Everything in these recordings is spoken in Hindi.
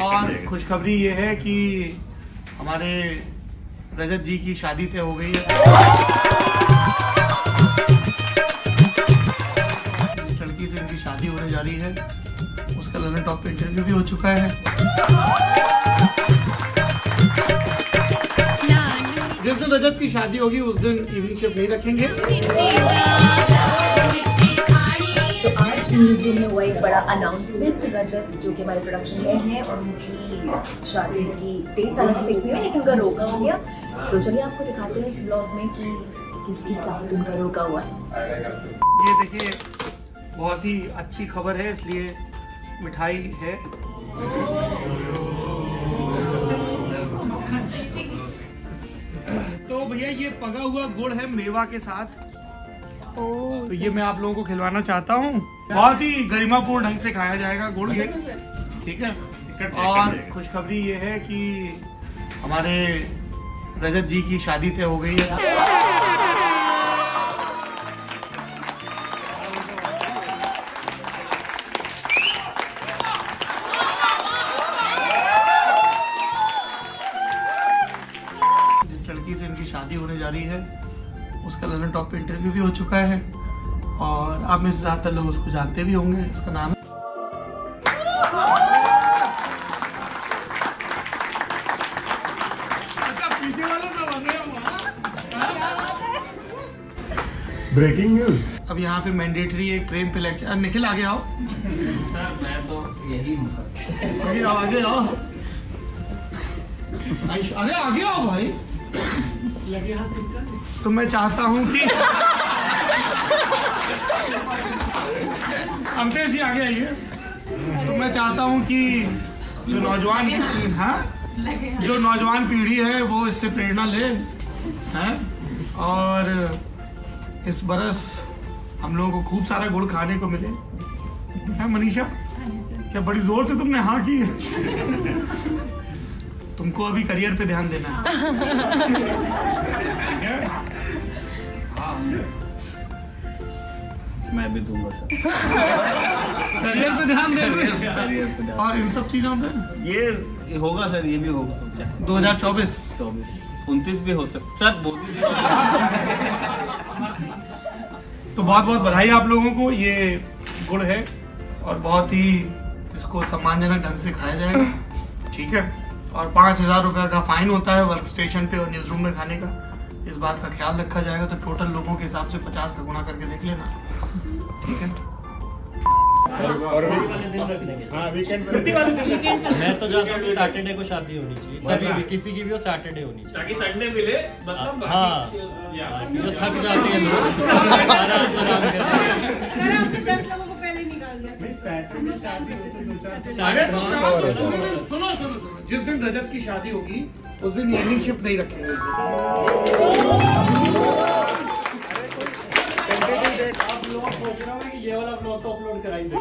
और खुशखबरी ये है कि हमारे रजत जी की शादी तय हो गई है। जिस लड़की से इनकी शादी होने जा रही है उसका लंदन टॉप पे इंटरव्यू भी हो चुका है। जिस दिन रजत की शादी होगी उस दिन इवनिंग शिफ्ट नहीं रखेंगे। तो आज न्यूज़ रूम में हुआ एक बड़ा अनाउंसमेंट। रजत जो कि हमारे प्रोडक्शन हेड हैं और उनकी शादी की डेट हालांकि फिक्स नहीं हुई लेकिन उनका रोका हो गया। तो चलिए आपको दिखाते हैं इस ब्लॉग में कि किसकी साथ उनका रोका हुआ है। ये देखिए बहुत ही अच्छी खबर है इसलिए मिठाई है। तो भैया ये पका हुआ गुड़ है मेवा के साथ। तो ये मैं आप लोगों को खिलवाना चाहता हूँ। बहुत ही गरिमापूर्ण ढंग से खाया जाएगा गुड़ ये, ठीक है। और खुशखबरी ये है कि हमारे रजत जी की शादी तय हो गई है। जिस लड़की से इनकी शादी होने जा रही है उसका लंदन टॉप पे इंटरव्यू भी हो चुका है और आप में से ज्यादातर लोग उसको जानते भी होंगे। उसका नाम है ब्रेकिंग न्यूज। अब यहाँ पे मैंडेटरी एक ट्रेन पे लेक्चर। निखिल आगे आओ। सर मैं तो यही आगे आओ, आगे आओ, अरे आगे आओ भाई। लगे हाथ। तो मैं चाहता हूँ कि अमतेश जी आगे आइए। तो मैं चाहता हूँ कि जो नौजवान पीढ़ी है वो इससे प्रेरणा ले हैं और इस बरस हम लोगों को खूब सारा गुड़ खाने को मिले। है मनीषा, क्या बड़ी जोर से तुमने हाँ की है? तुमको अभी करियर पे ध्यान देना है। मैं भी दूंगा सर। करियर पे ध्यान दे और इन सब चीजों पे ये होगा सर, ये भी होगा 2024 29 भी हो सकता सर। तो बहुत बहुत बधाई आप लोगों को। ये गुड़ है और बहुत ही इसको सम्मानजनक ढंग से खाया जाएगा, ठीक है। और 5,000 रुपये का फाइन होता है वर्क स्टेशन पे और न्यूज रूम में खाने का। इस बात का ख्याल रखा जाएगा। तो टोटल लोगों के हिसाब से 50 का गुणा करके देख लेना, ठीक है। मैं तो चाहता हूँ सैटरडे को शादी होनी चाहिए, कभी भी किसी की भी हो सैटरडे होनी चाहिए ताकि संडे मिले, मतलब हाँ जो थक जाते हैं लोग आराम सुनो जिस दिन रजत की शादी होगी उस दिन इवनिंग शिफ्ट नहीं रखेंगे। आप लोग सोच रहे हो कि ये वाला ब्लॉग तो अपलोड कराएंगे।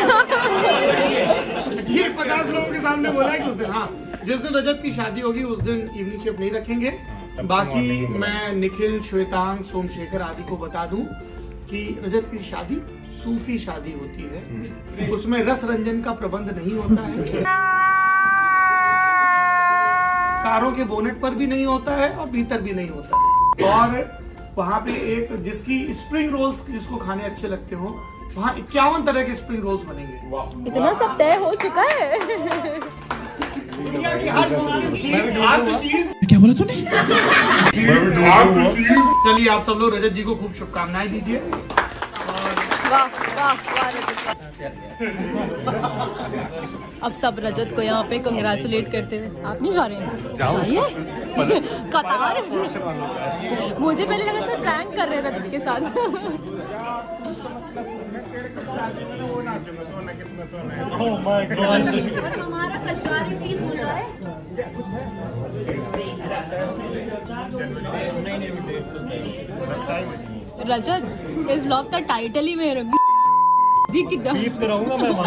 ये 50 लोगों के सामने बोला है कि उस दिन, हाँ जिस दिन रजत की शादी होगी उस दिन इवनिंग शिफ्ट नहीं रखेंगे। बाकी मैं निखिल, श्वेतांग, सोमशेखर आदि को बता दूं कि रजत की शादी सूफी शादी होती है, उसमें रस रंजन का प्रबंध नहीं होता है, कारों के बोनेट पर भी नहीं होता है और भीतर भी नहीं होता है। और वहाँ पे एक जिसकी स्प्रिंग रोल्स जिसको खाने अच्छे लगते हो वहाँ 51 तरह के स्प्रिंग रोल्स बनेंगे। इतना सब तय हो चुका है। क्या बोला तूने? चलिए आप सब लोग रजत जी को खूब शुभकामनाएं दीजिए। वाह वाह वाह। अब सब रजत को यहाँ पे कंग्रेचुलेट करते हुए। आप नहीं जा रहे हैं? जाइए कतार। मुझे पहले लगा था प्रैंक कर रहे रजत के साथ। हमारा कचवारी प्लीज हो जाए। रजत इस ब्लॉग का टाइटल ही मेरे बीप कराऊंगा मैं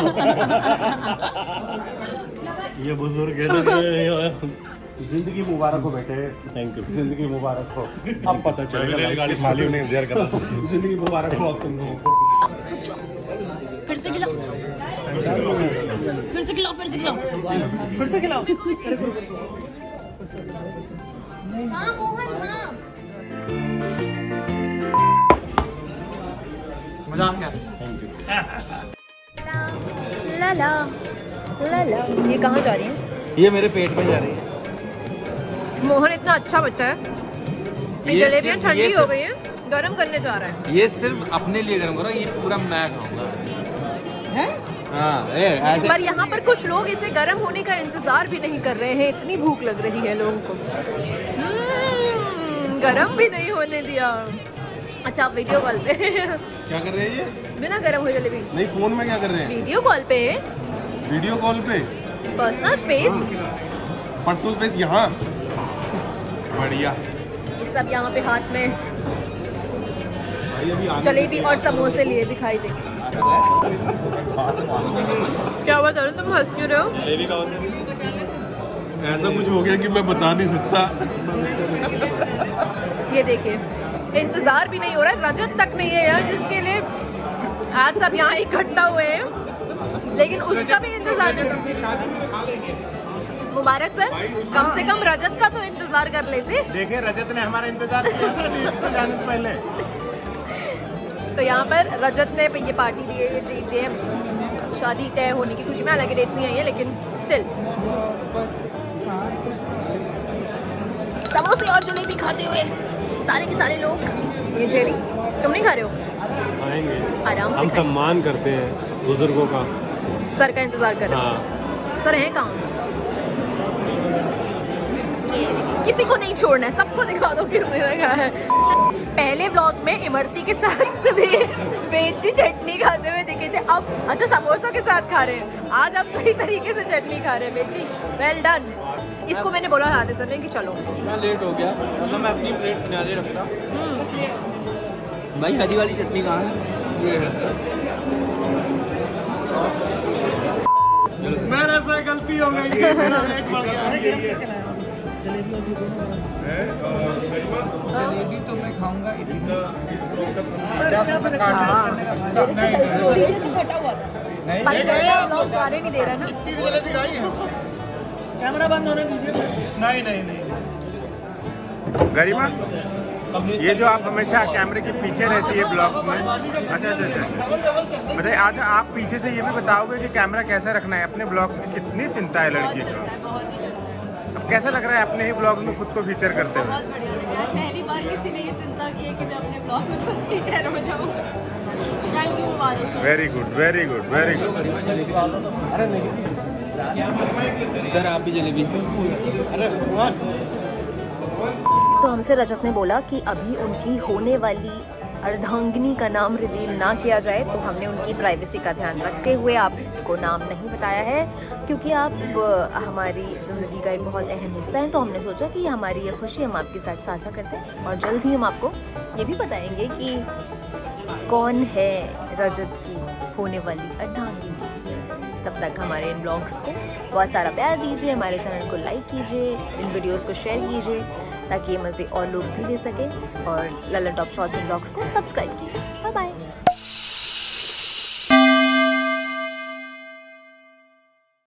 ये बुजुर्ग है। जिंदगी मुबारक हो बेटे। Thank you. जिंदगी मुबारक हो। अब पता चलेगा गाड़ी मालियों ने इंतजार करा। जिंदगी मुबारक हो अब तुम लोगों को। फिर से खिला। फिर से खिलाओ, फिर से खिलाओ, फिर से खिलाओ। हाँ मोहन, हाँ। मजा आ गया। लाला लाला। ये कहाँ जा रही है? ये मेरे पेट में जा रही है। मोहन इतना अच्छा बच्चा है। ये जलेबियाँ सिर्फ- ठंडी ये हो सिर्फ- गई है, गरम करने जा रहा है। ये सिर्फ अपने लिए गर्म करो, ये पूरा मैं खाऊंगा। हाँ, ऐसे पर यहाँ पर कुछ लोग इसे गर्म होने का इंतजार भी नहीं कर रहे हैं, इतनी भूख लग रही है लोगों को। गरम भी नहीं होने दिया। अच्छा आप वीडियो कॉल पे क्या कर रहे हैं ये? बिना गरम हुए जलेबी नहीं, फोन में क्या कर रहे हैं? वीडियो कॉल पे, वीडियो कॉल पे पर्सनल स्पेस। पर्सनल स्पेस यहाँ। बढ़िया ये सब यहाँ पे हाथ में भाई, अभी आगे जलेबी और समोसे लिए दिखाई देंगे। क्या हुआ तरुण, तुम हंस क्यों रहे हो? ऐसा कुछ हो गया कि मैं बता नहीं सकता। ये देखिए, इंतजार भी नहीं हो रहा है, रजत तक नहीं है यार जिसके लिए आज सब यहाँ इकट्ठा हुए हैं, लेकिन उसका भी इंतजार नहीं। मुबारक सर, कम से कम रजत का तो इंतजार कर लेते। देखिए, रजत ने हमारा इंतजार किया था डेट पे जाने से पहले। तो यहाँ पर रजत ने ये पार्टी दी है, ये ट्रीट दी है शादी तय होने की खुशी में। हालांकि डेट्स नहीं आई है, लेकिन स्टिल समोसे और जलेबी खाते हुए सारे के सारे लोग। ये जेरी, तुम नहीं खा रहे हो? आएंगे, आराम से हम खाइए। सम्मान करते हैं बुजुर्गों का। सर का इंतजार कर रहे हो? हाँ, सर हैं कहाँ? ये देखिए, किसी को नहीं छोड़ना है, सबको दिखा दो किसने रखा है। पहले ब्लॉग में इमरती के साथ भी बेची चटनी खाते हुए दिखे थे, अब अच्छा समोसों के साथ खा रहे हैं। आज आप सही तरीके से चटनी खा रहे हैं बेची, वेल डन। इसको मैंने बोला आते समय कि चलो। मैं लेट हो गया, मतलब मैं अपनी प्लेट किनारे रखता। भाई हरी वाली चटनी कहाँ है? ये है। मेरे से गलती हो गई, मेरा लेट बढ़ गया। जलेबी तो मैं खाऊंगा इतनी। जाने नहीं दे रहा ना। जलेबी खाई है? कैमरा बंद होने दीजिए। नहीं नहीं नहीं। गरिमा, ये जो आप हमेशा कैमरे के पीछे रहती है ब्लॉग में, अच्छा, बताइए, आज आप पीछे से ये भी बताओगे कि कैमरा कैसा रखना है? अपने ब्लॉग्स की कितनी चिंता है लड़की को। अब कैसा लग रहा है अपने ही ब्लॉग में खुद को फीचर करते हुए? बहुत बढ़िया लग रहा है। पहली बार किसी ने ये चिंता की है कि मैं अपने ब्लॉग में खुद फीचर हो जाऊँ। थैंक यू मुबारक। Very good, very good, very good. Sir आप भी जलेबी। तो हमसे रजत ने बोला कि अभी उनकी होने वाली अर्धांगिनी का नाम रिवील ना किया जाए, तो हमने उनकी प्राइवेसी का ध्यान रखते हुए आपको नाम नहीं बताया है, क्योंकि आप हमारी ज़िंदगी का एक बहुत अहम हिस्सा है। तो हमने सोचा कि हमारी ये खुशी हम आपके साथ साझा करते हैं, और जल्द ही हम आपको ये भी बताएंगे कि कौन है रजत की होने वाली अर्धांगिनी। तब तक हमारे इन ब्लॉग्स को बहुत सारा प्यार दीजिए, हमारे चैनल को लाइक कीजिए, इन वीडियोस को शेयर कीजिए, ताकि ये मज़े और लोग भी ले सकें, और Lalan top shorts and blogs को सब्सक्राइब कीजिए। Bye bye.